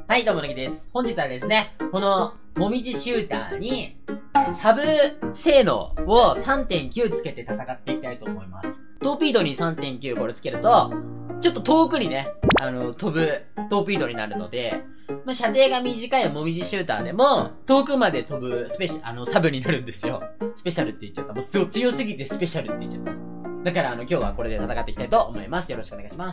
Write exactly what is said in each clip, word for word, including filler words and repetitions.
はい、どうも、なぎです。本日はですね、この、もみじシューターに、サブ性能を さんてんきゅう つけて戦っていきたいと思います。トーピードに さんてんきゅう これつけると、ちょっと遠くにね、あの、飛ぶトーピードになるので、まあ、射程が短いもみじシューターでも、遠くまで飛ぶスペシャル、あの、サブになるんですよ。スペシャルって言っちゃった。もうすごい強すぎてスペシャルって言っちゃった。だから、あの、今日はこれで戦っていきたいと思います。よろしくお願いします。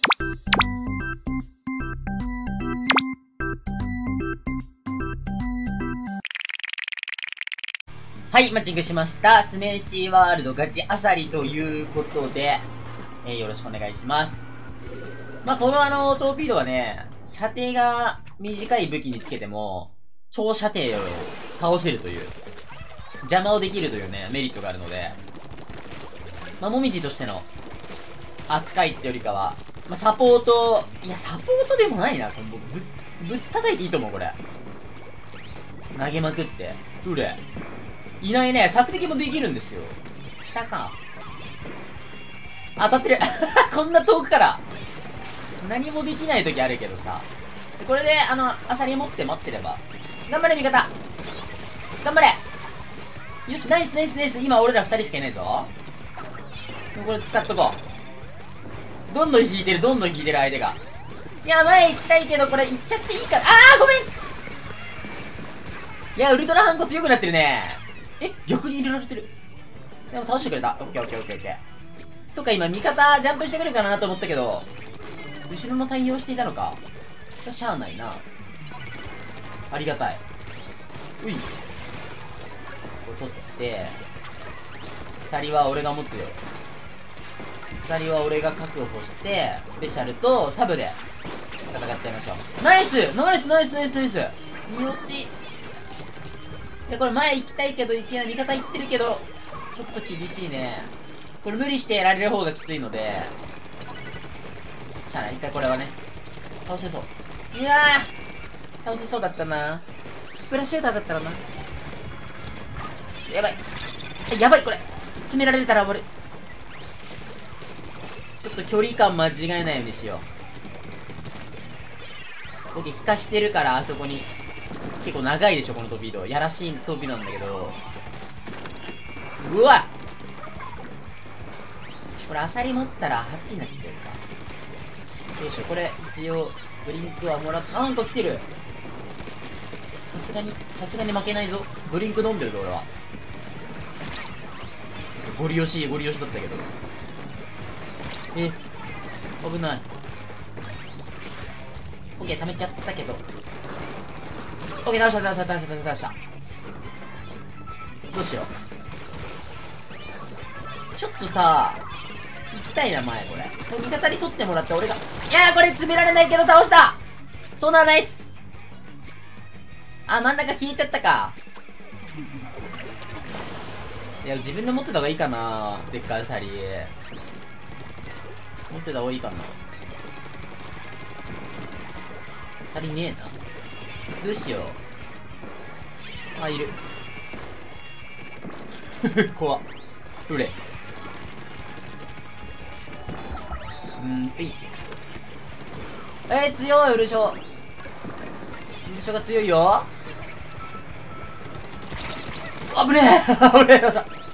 はい、マッチングしました。スネーシーワールドガチアサリということで、えー、よろしくお願いします。まあ、このあの、トーピードはね、射程が短い武器につけても、超射程を倒せるという、邪魔をできるというね、メリットがあるので、まあ、もみじとしての扱いってよりかは、まあ、サポート、いや、サポートでもないな、ぶ、ぶっ叩いていいと思う、これ。投げまくって。うれ。いないね。索敵もできるんですよ。下か。当たってる。こんな遠くから。何もできない時あるけどさ。これで、あの、アサリ持って待ってれば。頑張れ、味方。頑張れ。よし、ナイス、ナイス、ナイス。今、俺ら二人しかいないぞ。これ使っとこう。どんどん引いてる、どんどん引いてる相手が。いや、前行きたいけど、これ行っちゃっていいから。あー、ごめん。いや、ウルトラハンコ強くなってるね。え、逆に入れられてる。でも倒してくれた。オッケーオッケーオッケーオッケー。そっか、今味方ジャンプしてくるかなと思ったけど、後ろの対応していたのか。じゃ、しゃあないな。ありがたい。うい。これ取って、鎖は俺が持つよ。鎖は俺が確保して、スペシャルとサブで戦っちゃいましょう。ナイスナイスナイスナイスナイス身落ち。いや、これ前行きたいけど行けない。味方行ってるけど、ちょっと厳しいね。これ無理してやられる方がきついので、しゃあない。一回これはね、倒せそう。いやー倒せそうだったな。フラシューターだったらな。やばい。やばい、これ。詰められたら俺。ちょっと距離感間違えないようにしよう。僕、引かしてるから、あそこに。結構長いでしょ、このトーピード。やらしいトーピードなんだけど。うわっこれ、アサリ持ったらはちになっちゃうか。よいしょ、これ、一応、ドリンクはもらっ、あ、なんか来てる。さすがに、さすがに負けないぞ。ドリンク飲んでるぞ、俺は。ゴリ押し、ゴリ押しだったけど。え、危ない。オッケー、溜めちゃったけど。オッケー、倒した、倒した、倒した、倒した。どうしよう。ちょっとさ、行きたいな、前、これ。これ味方に取ってもらって、俺が。いやー、これ詰められないけど倒したそうだ、ナイスあ、真ん中消えちゃったか。いや、自分で持ってた方がいいかな。でっかいアサリ。持ってた方がいいかな。アサリねえな。どうしよう。あ、いる。怖っ。うれ。うん、えい。えー、強い、ウルショ。ウルショが強いよ。あぶねえ危ねえやめて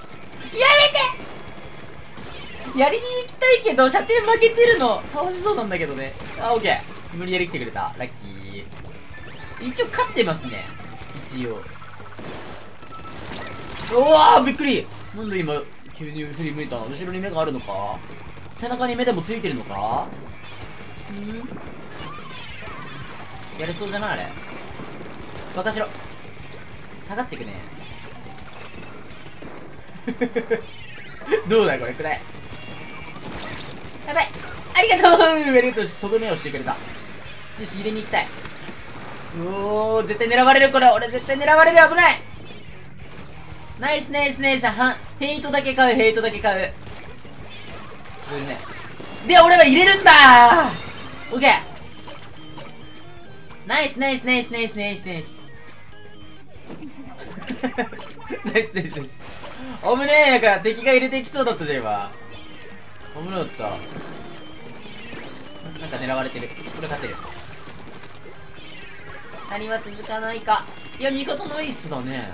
やりに行きたいけど、射程負けてるの。倒せそうなんだけどね。あ、オッケー。無理やり来てくれた。ラッキー。一応勝ってますね。一応。うわーびっくりなんで今、急に振り向いたの？後ろに目があるのか？背中に目でもついてるのか？んやれそうじゃないあれ。バカしろ。下がってくね。どうだこれくらい。やばいありがとうありがとうとどめをしてくれた。よし、入れに行きたい。うおー、絶対狙われるこれ。俺絶対狙われる。危ないナイスナイスナイス。はヘイトだけ買う、ヘイトだけ買う。それね。で、俺は入れるんだーオッケーナイスナイスナイスナイスナイスナイスナイスナイスナイス危ねえ。なんか敵が入れてきそうだったじゃん今。危なかった。なんか狙われてる。これ勝てる。 谷は続かないか。いや、味方ナイスだね。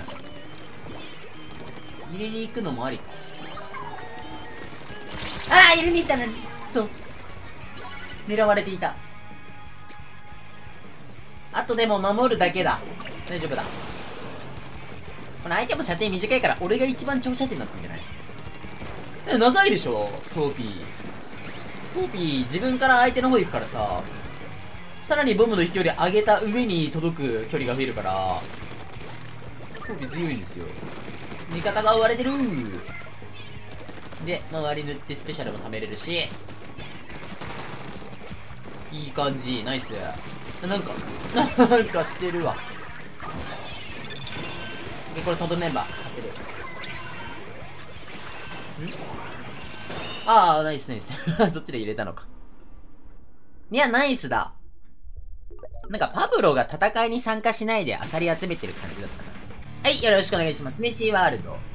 入れに行くのもありか。ああ、入れに行ったのに。くそ。狙われていた。あとでも守るだけだ。大丈夫だ。これ相手も射程短いから、俺が一番長射程になったんじゃない？え、長いでしょトーピー。トーピー、自分から相手の方行くからさ、さらにボムの飛距離上げた上に届く距離が増えるから、トーピー強いんですよ。味方が追われてるで、周り塗ってスペシャルも貯めれるし、いい感じ、ナイス。なんか、なんかしてるわ。で、これトップメンバー勝てる。んああ、ナイスナイス。そっちで入れたのか。いや、ナイスだ。なんかパブロが戦いに参加しないでアサリ集めてる感じだったな。はい、よろしくお願いします。メシーワールド。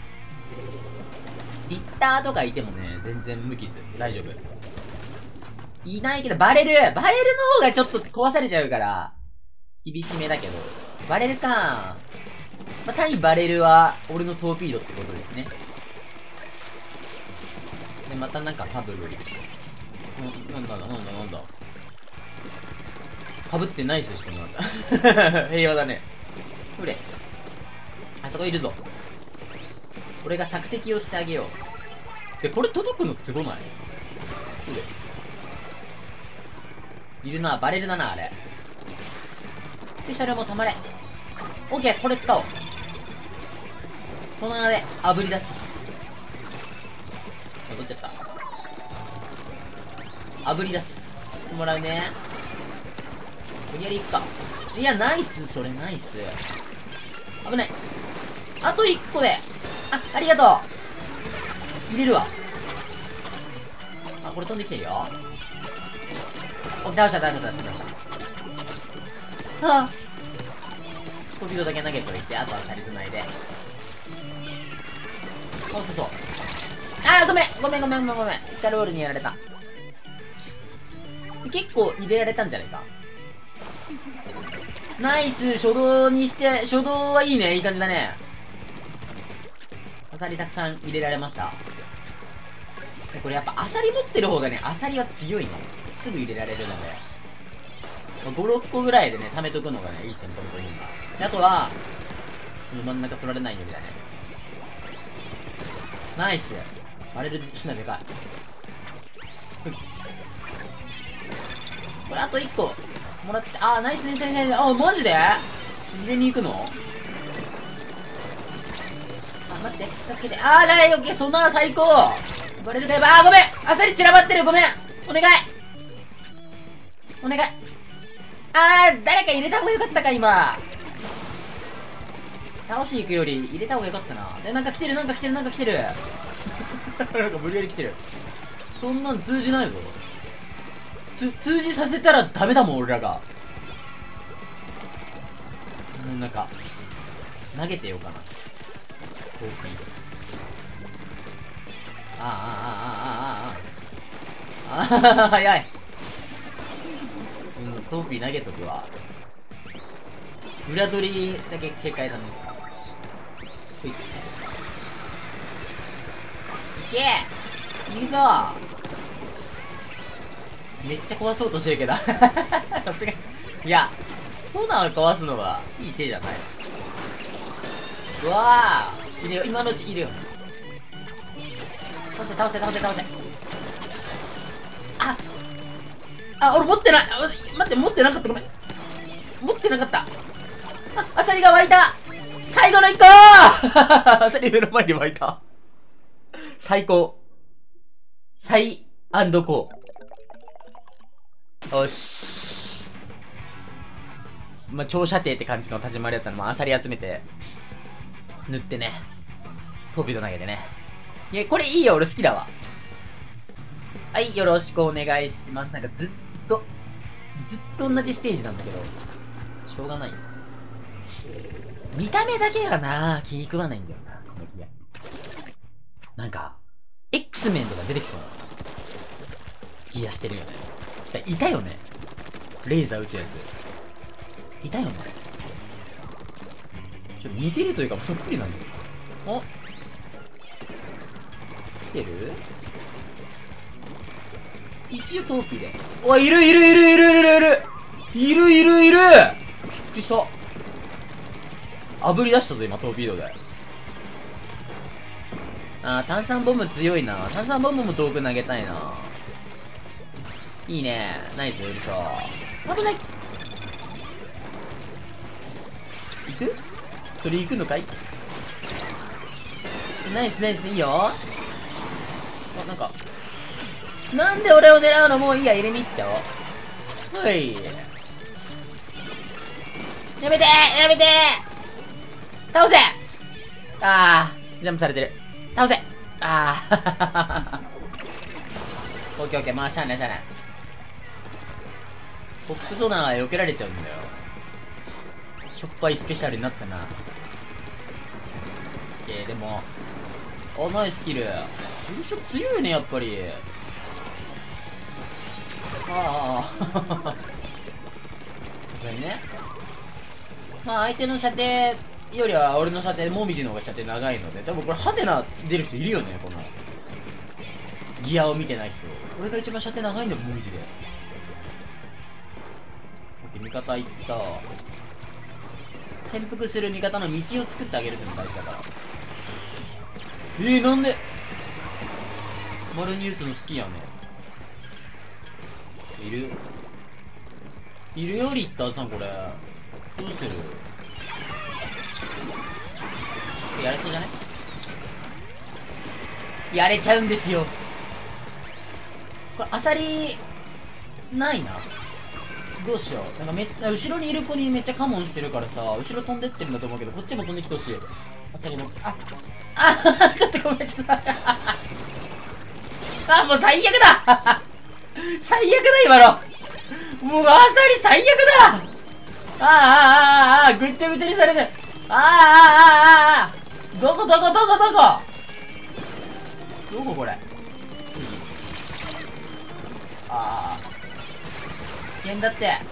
リッターとかいてもね、全然無傷。大丈夫。いないけど、バレルバレルの方がちょっと壊されちゃうから、厳しめだけど。バレルか。まあ、単にバレルは、俺のトーピードってことですね。で、またなんかパブロいるし。な、なんだなんだなんだ。かぶってナイスしてもらった。平和だね。ほれ。あそこいるぞ。俺が索敵をしてあげよう。で、これ届くのすごない？ほれ。いるな、バレるだな、あれ。スペシャルもたまれ。オッケー、これ使おう。その名で、炙り出す。戻っちゃった。炙り出す。もらうね。無理やり行くか。いや、ナイス、それナイス。危ない。あといっこで。あ、ありがとう。入れるわ。あ、これ飛んできてるよ。お、倒した、倒した、倒した、倒した。はぁ。スピードだけ投げといて、あとはサリ繋いで。あ、そうそう。あー、ごめんごめんごめんごめんごめん。イカロールにやられた。結構入れられたんじゃないか。ナイス、初動にして、初動はいいね。いい感じだね。アサリたくさん入れられました。でこれやっぱアサリ持ってる方がね、アサリは強いね。すぐ入れられるので。ご、ろっこぐらいでね、貯めとくのがね、いい戦闘ポイント。で、あとは、この真ん中取られないようにだね。ナイス。割れるしなでかい。これあといっこ。もらって、あー、ナイスナイスナイスナイス。あ、マジで入れに行くの？あ、待って、助けて。あー、ライオッケー、そんな最高。バレるかよ。あー、ごめん、アサリ散らばってる、ごめん、お願いお願い。あー、誰か入れた方がよかったか、今。倒しに行くより入れた方がよかったな。で、なんか来てる、なんか来てる、なんか来てる。なんか無理やり来てる。そんなん通じないぞ。つ、通じさせたらダメだもん、俺らが。もうなんか、投げてようかな。トーピー。ああ、ああ、ああ、ああ、ああ。ああ、早い。うん、トーピー投げとくわ。裏取りだけ警戒だね。ほい。いけ！いいぞ！めっちゃ壊そうとしてるけど。さすがに。いや、ソナーを壊すのはいい手じゃない。うわぁ！入れよ、今のうち入れよ。倒せ、倒せ、倒せ、倒せ。あ！あ、俺持ってない！待って、持ってなかった、ごめん。持ってなかった。あ、アサリが湧いた！最後の一個ーアサリ目の前に湧いた。最高。最、アンドコー。よし。まあ、長射程って感じの始まりだったのも、アサリ集めて、塗ってね。トーピード投げてね。いや、これいいよ、俺好きだわ。はい、よろしくお願いします。なんかずっと、ずっと同じステージなんだけど、しょうがないよ。見た目だけがな、気に食わないんだよな、このギア。なんか、X メンとか出てきそうなさ、ギアしてるよね。いたよね。レーザー撃つやつ。 いたよな。ちょっと似てるというか、そっくりなんだよ。お来てる一応トーピーで。おい、いるいるいるいるいるいるいるいるいるいるびっくりした。炙り出したぞ、今、トーピードで。あー、炭酸ボム強いな。炭酸ボムも遠く投げたいな。いいね。ナイス、よいしょ。危ない。行くそれ行くのかい。ナイスナイス、いいよ。あ、なんか。なんで俺を狙うの。もういいや、入れに行っちゃおう。はい。やめてやめて倒せ。あー、ジャンプされてる。倒せ。あー。オッケーオッケー、まあ、しゃあないしゃあない。ポップソナーが避けられちゃうんだよ。しょっぱいスペシャルになったな。えー、でも、あ、ナイスキル。優勝強いね、やっぱり。ああ。さすがにね。まあ、相手の射程よりは、俺の射程、もみじの方が射程長いので、多分これ、ハテナ出る人いるよね、この。ギアを見てない人。俺が一番射程長いんだよ、もみじで。味方行った。潜伏する味方の道を作ってあげるってのが大事だから。えー、なんで丸に打つの好きやね。いるいるよ、リッターさん、これ。どうする。やれそうじゃない。やれちゃうんですよ。これ、アサリ、ないな。どうしよう。なんかめ後ろにいる子にめっちゃカモンしてるからさ、後ろ飛んでってるんだと思うけど、こっちも飛んできてほしい。アサリの、あ、あ、ちょっとごめん、ちょっと。あ、もう最悪だ最悪だ、今の。もうアサリ最悪だ。あーあーあーあー、ぐっちゃぐちゃにされてる。あーあーあーあー、どこどこどこどこどここれ。ああ。危険だって。あ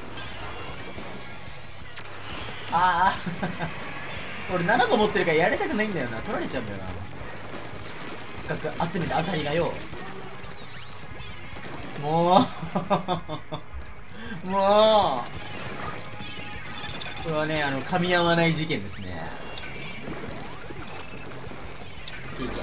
あ。俺ななこ持ってるからやりたくないんだよな。取られちゃうんだよな。せっかく集めたアサリがよ。もう。もう。これはね、あの、噛み合わない事件ですね。いいけ。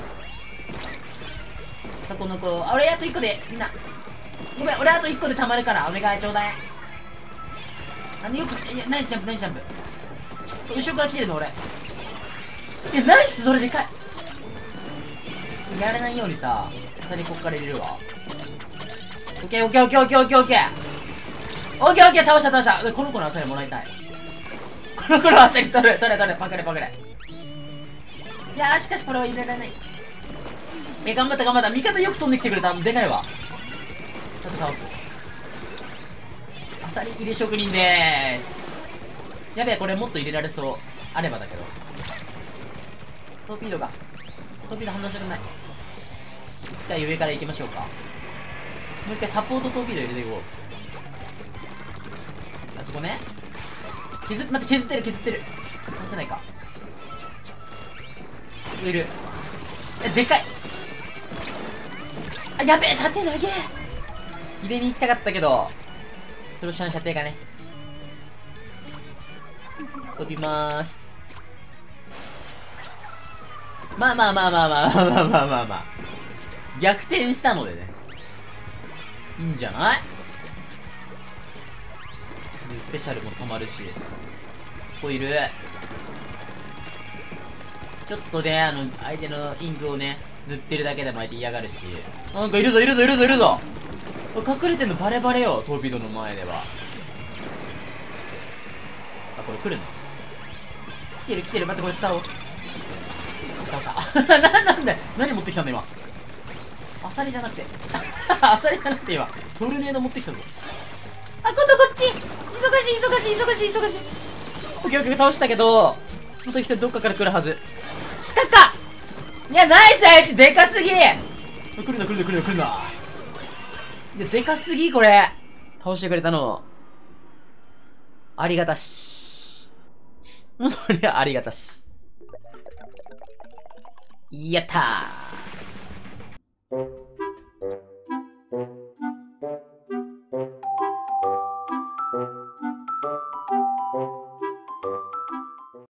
そこの子、あ、俺あといっこで、みんな。ごめん、俺あといっこで溜まるから、お願いちょうだい。あの、よく、いや、ナイスジャンプ、ナイスジャンプ。後ろから来てるの、俺。いや、ナイス、それでかい。やれないようにさ、アサリこっから入れるわ。オッケー、オッケー、オッケー、オッケー、オッケー、オッケー。オッケー、オッケー、倒した、倒した。この子のアサリもらいたい。この子のアサリ取れ、取れ、取れ、パクれ、パクれ。いやー、しかしこれは入れられない。え、頑張った、頑張った。味方よく飛んできてくれた。でかいわ。ちょっと倒す。アサリ入れ職人でーす。やべえ、これもっと入れられそう。あればだけど。トーピードが。トーピード反応してくんない。じゃあ上から行きましょうか。もう一回サポートトーピード入れていこう。あそこね。削っ、待って、削ってる、削ってる。倒せないか。いる。え、でかい。あ、やべえ、射程投げ。入れに行きたかったけど、その下の射程がね。飛びまーす。まあまあまあまあまあまあまあまあまあまあ。逆転したのでね。いいんじゃない？スペシャルも溜まるし。ここいる。ちょっとね、あの、相手のインクをね、塗ってるだけでも相手嫌がるし。なんかいるぞいるぞいるぞいるぞ。隠れてんのバレバレよ、トーピードの前では。あ、これ来るの？来てる来てる、待って、これ使おう。倒した。な、なんだよ、何持ってきたんだ今。アサリじゃなくて。アサリじゃなくて今、トルネード持ってきたぞ。あ、今度こっち。忙しい忙しい忙しい忙しい。オッケーオッケー、倒したけど、もっと一人どっかから来るはず。下か。いや、ナイス、あいつでかすぎ。来るな来るな来るな来るな。いや、でかすぎ、これ。倒してくれたの。 ありがたし。本当にありがたし。やったー。